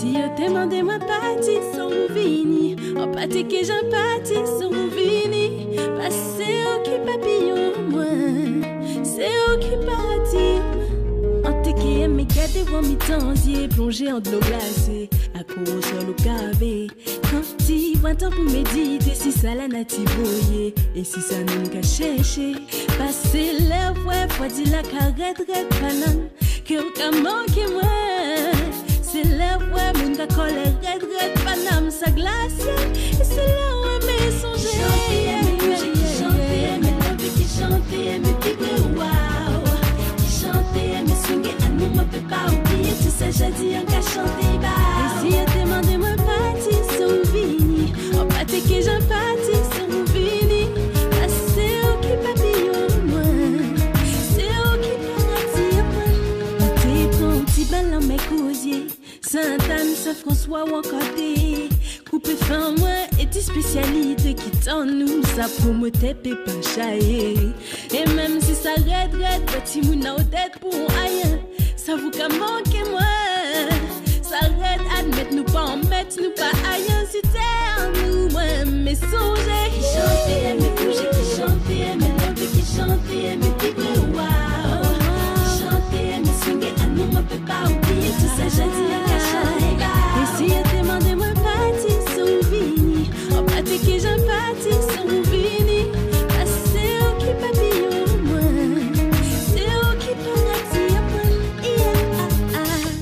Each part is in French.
Si yo demande moi parti sans vini, en pâté que j'en parti sans vini, parce que c'est eux qui papillon moi, c'est eux qui parti. En te qui aime garder vos mi-temps, plongé en de l'eau glacée, à court sur le cavé. Quand tu vois temps pour méditer, si ça la nati boyer, et si ça nous qu'a cherché, passer l'air, ouais, faut dire la carrette, red banane, que vous qu'a manqué moi. C'est là où mon gars colle red panam sa glace et c'est là où mes songes chanter mais l'envie qui chanter mais vibrer waouh qui chanter mais swinguer à nous me peut pas oublier tout ça j'ai dit en qu'à chanter bah et si elle demande moi parti sans vini en pâté que j'en parti sans vini c'est eux qui papillon moi c'est eux qui partir moi t'es prend petit bal en mes cousiers Sainte-Anne, Saint-François ou encore des coupé fin moi et tes spécialités qui t'en nous ça pour me taper pas chailler et même si ça red petit mouna au tête pour aïe ça vous qu'a manqué moi ça red admettre nous pas en mettre nous pas aïe si t'es nous moi mais songer qui chanter mais bouger qui chanter mais lever qui chanter mais vibrer waouh qui chanter mais swinguer à nous me peut pas oublier tout ça j'ai dit et si elle demande moi parti sans vini, en pâté que j'en parti sans vini, c'est eux qui papillon moi, c'est eux qui partir moi,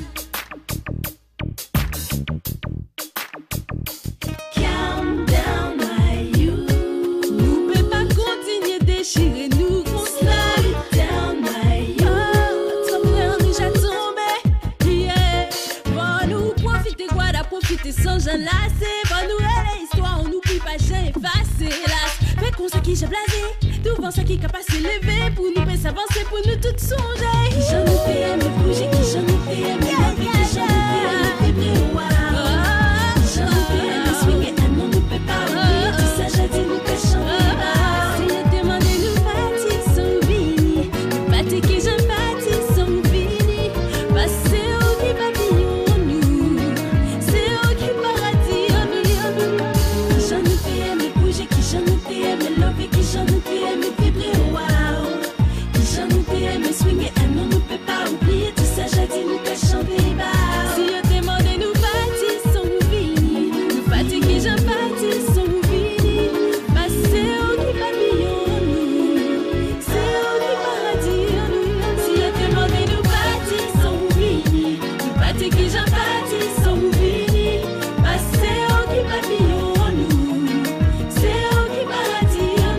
Calm down my you, nous ne pouvons pas continuer déchirer nous comme ça. Down my you, ton frère déjà tombé, yeah. Profiter sans j'en lasser. Bon nous elle histoire on n'oublie pas j'ai effacé là. Fait qu'on sait qui j'ai blasé. Devant ça qui a passé levé. Pour nous faire s'avancer pour nous toutes songer. Qui j'en nous fait aimer bouger. Qui j'en nous fait aimer lever. Qui j'en nous fait aimer vibrer waouh. Qui j'en nous fait aimer swinguer. Elle non nous peut pas oublier. Tout ça j'ai dit nous peut chanter. Si elle demande nous partir sans vini. Nous partir qui j'en partir sans vini. Passer au qui papillon. J'en nous fais aimer vibrer, waouh. Qui j'en nous fais aimer swinguer, elle non nous peut pas oublier. Tout ça j'ai dit nous peut chanter, bah. Si elle demande nous partir sans vini, nous partir qui j'en partir sans vini. Bah c'est eux qui papillon nous, c'est eux qui paradis nous. Si elle demande nous partir sans vini, nous partir qui j'en partir sans vini. Bah c'est eux qui papillon nous, c'est eux qui paradis.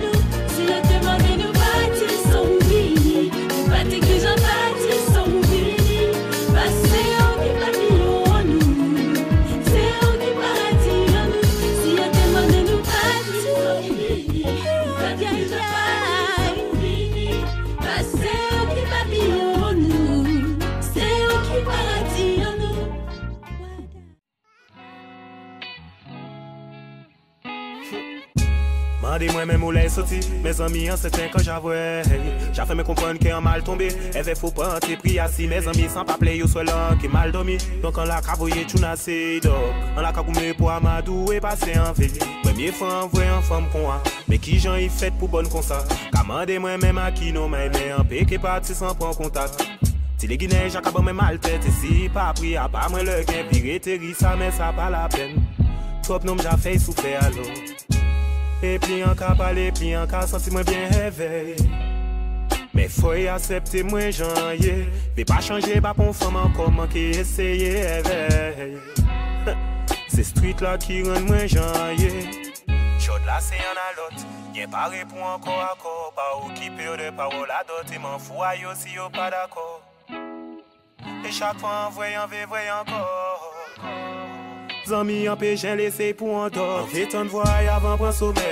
Mandez-moi même où les sorti, mes amis en certain quand j'avouais. J'ai fait me comprendre qu'un mal tombé. Elle faut pas entrer pris assis, mes amis sans pas plaire, yo soit là qui mal dormi. Donc on l'a cavoyé tout nassé, donc on l'a cagoumé pour Amadou et passer en vie. Premier fois envoyé en femme qu'on a, mais qui j'en y fait pour bonne comme ça. Commandez-moi même à qui non mais un peu qui parti sans prendre contact. Si les Guinéens j'accable même mal tête, et si pas pris à pas moi le gain, piraterie ça mais ça pas la peine. Trop nom j'ai fait souffrir alors. Et puis en cas parler, puis en cas senti moi bien réveillé. Mais faut y accepter moi j'en y vais pas changer pas pour femme encore manquer essayer éveil. C'est street là qui rend moi j'en y chaude là c'est y'en a l'autre. Y'en pas répond encore à corps. Pas occupé de parole à d'autres. Et m'en fous aïe aussi yo pas d'accord. Et chaque fois en voyant encore. Zami en péché laissé pour endort. Fait ton voix avant prendre sommeil.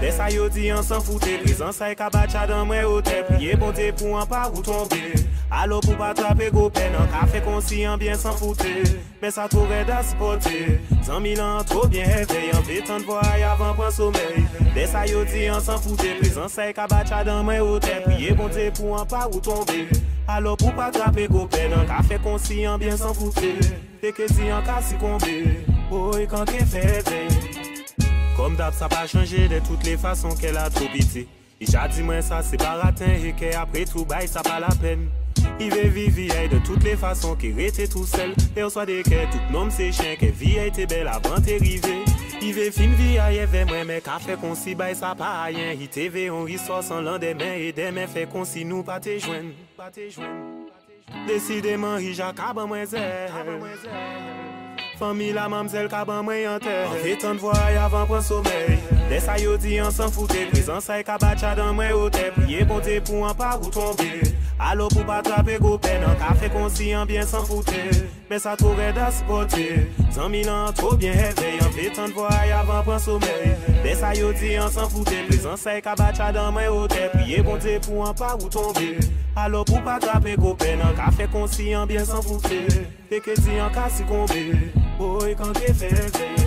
Dès ça yo dit on s'en foutait, présence ay kabacha dans moi au tête, prier bon Dieu pour en pas ou tomber. Alors pour pas attraper go peine, en café conscient bien s'en foutre. Mais ça t'aurait d'asporter. 100 000 ans trop bien réveillé, en fait tant de voyage avant prendre sommeil. Dès ça yo dit on s'en foutait, présence ay kabacha dans moi au tête, prier bon Dieu pour en pas ou tomber. Alors pour pas attraper go peine, en café conscient bien s'en foutre. Fait que si en cas si combé, oh et quand qu'elle fait comme d'hab ça pas changé de toutes les façons qu'elle a trop pitié. Et j'ai dit moi ça c'est pas ratin et qu'après tout bail ça pas la peine. Il veut vivre de toutes les façons qu'il était tout seul. Et on soit des que tout nom c'est chien que vie a été belle avant d'arriver. Il veut fin vie à y moi mais café qu'on si bail ça pas rien. Il TV on ressort sans lendemain et demain fait qu'on si nous pas te joindre. Décidément il j'accable moi zère. Famille la mamzelle kaban moi en terre. En fait tant de voyage avant prendre sommeil. Dès ça yo dit on s'en foutait, présence ay kabacha dans moi au tête, prier bon Dieu pour en pas ou tomber. Alors pour pas attraper go peine, en café conscient bien s'en foutre. Mais ça t'aurait d'asporter. 100 000 ans trop bien réveillé, en fait tant de voyage avant prendre sommeil. Dès ça yo dit on s'en foutait, présence ay kabacha dans moi au tête, prier bon Dieu pour en pas ou tomber. Alors pour pas attraper go peine, en café conscient bien s'en foutre. Fait que si en cas si combé, oh et quand t'es fait